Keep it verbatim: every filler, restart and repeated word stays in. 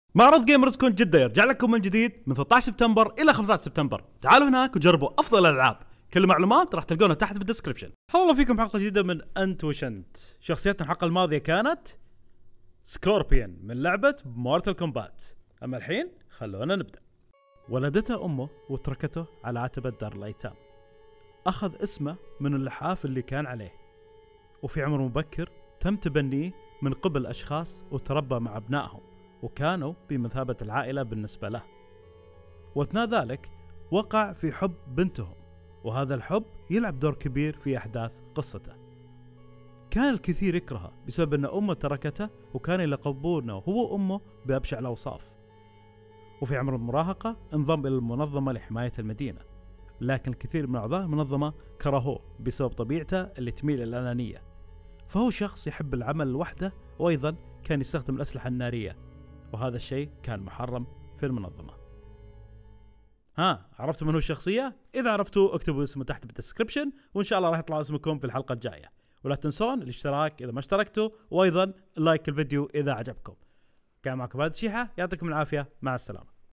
معرض جيمرز كون جدة يرجع لكم من جديد من ثلاثة عشر سبتمبر إلى خمسة عشر سبتمبر. تعالوا هناك وجربوا أفضل الألعاب. كل المعلومات راح تلقونها تحت في الديسكريبشن. الله فيكم حلقة جديدة من أنت وشنت. شخصيتنا الحلقة الماضية كانت سكوربيون من لعبة مورتال كومبات. أما الحين خلونا نبدأ. ولدته أمه وتركته على عتبة دار الأيتام. أخذ اسمه من اللحاف اللي كان عليه، وفي عمر مبكر تم تبنيه من قبل أشخاص وتربى مع أبنائهم وكانوا بمثابة العائلة بالنسبة له. واثناء ذلك وقع في حب بنتهم، وهذا الحب يلعب دور كبير في أحداث قصته. كان الكثير يكرهه بسبب أن أمه تركته، وكان يلقبونه هو وأمه بأبشع الأوصاف. وفي عمر المراهقة انضم إلى المنظمة لحماية المدينة، لكن الكثير من أعضاء المنظمة كرهوه بسبب طبيعته اللي تميل إلى الأنانية. فهو شخص يحب العمل لوحده، وأيضا كان يستخدم الأسلحة النارية، وهذا الشيء كان محرم في المنظمة. ها، عرفتوا من هو الشخصية؟ إذا عرفتوا اكتبوا اسمه تحت بالدسكريبشن، وإن شاء الله راح يطلع اسمكم في الحلقة الجاية. ولا تنسون الاشتراك إذا ما اشتركتوا، وأيضا لايك الفيديو إذا عجبكم. كان معكم هذا الشيحة، يعطيكم العافية، مع السلامة.